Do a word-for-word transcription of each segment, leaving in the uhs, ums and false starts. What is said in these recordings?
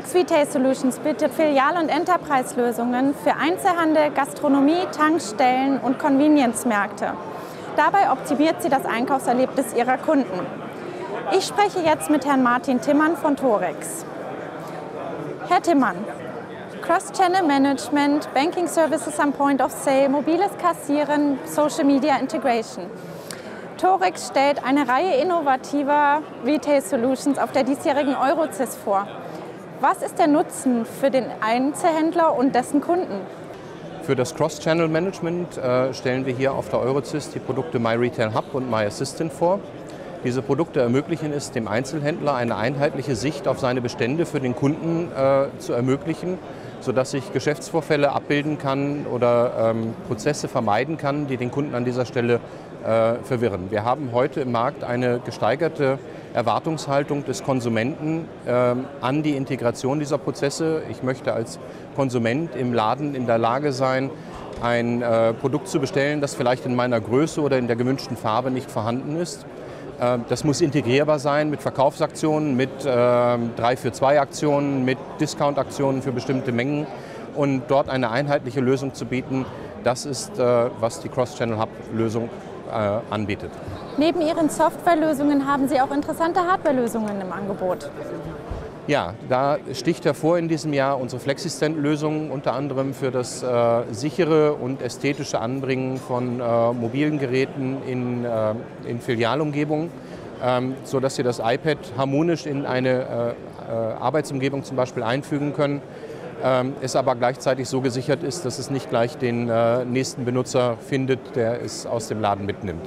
Torex Retail Solutions bietet Filial- und Enterprise-Lösungen für Einzelhandel, Gastronomie, Tankstellen und Convenience-Märkte. Dabei optimiert sie das Einkaufserlebnis ihrer Kunden. Ich spreche jetzt mit Herrn Martin Timmann von Torex. Herr Timmann, Cross-Channel Management, Banking Services am Point of Sale, mobiles Kassieren, Social Media Integration. Torex stellt eine Reihe innovativer Retail Solutions auf der diesjährigen Eurocys vor. Was ist der Nutzen für den Einzelhändler und dessen Kunden? Für das Cross-Channel Management äh, stellen wir hier auf der Eurocys die Produkte MyRetailHub und MyAssistant vor. Diese Produkte ermöglichen es dem Einzelhändler, eine einheitliche Sicht auf seine Bestände für den Kunden äh, zu ermöglichen, sodass ich Geschäftsvorfälle abbilden kann oder ähm, Prozesse vermeiden kann, die den Kunden an dieser Stelle äh, verwirren. Wir haben heute im Markt eine gesteigerte Erwartungshaltung des Konsumenten äh, an die Integration dieser Prozesse. Ich möchte als Konsument im Laden in der Lage sein, ein äh, Produkt zu bestellen, das vielleicht in meiner Größe oder in der gewünschten Farbe nicht vorhanden ist. Das muss integrierbar sein mit Verkaufsaktionen, mit drei für zwei Aktionen, mit Discount-Aktionen für bestimmte Mengen und dort eine einheitliche Lösung zu bieten, das ist, äh, was die Cross-Channel-Hub-Lösung äh, anbietet. Neben Ihren Softwarelösungen haben Sie auch interessante Hardwarelösungen im Angebot. Ja, da sticht hervor in diesem Jahr unsere FlexiStand-Lösung, unter anderem für das äh, sichere und ästhetische Anbringen von äh, mobilen Geräten in, äh, in Filialumgebungen, ähm, sodass Sie das iPad harmonisch in eine äh, äh, Arbeitsumgebung zum Beispiel einfügen können, ähm, es aber gleichzeitig so gesichert ist, dass es nicht gleich den äh, nächsten Benutzer findet, der es aus dem Laden mitnimmt.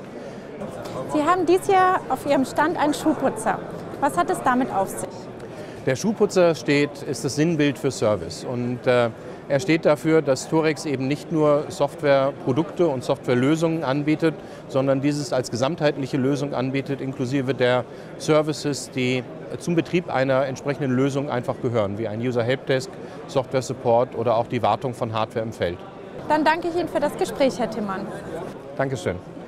Sie haben dieses Jahr auf Ihrem Stand einen Schuhputzer. Was hat es damit auf sich? Der Schuhputzer steht, ist das Sinnbild für Service und äh, er steht dafür, dass Torex eben nicht nur Softwareprodukte und Softwarelösungen anbietet, sondern dieses als gesamtheitliche Lösung anbietet, inklusive der Services, die zum Betrieb einer entsprechenden Lösung einfach gehören, wie ein User Helpdesk, Software Support oder auch die Wartung von Hardware im Feld. Dann danke ich Ihnen für das Gespräch, Herr Timmann. Dankeschön.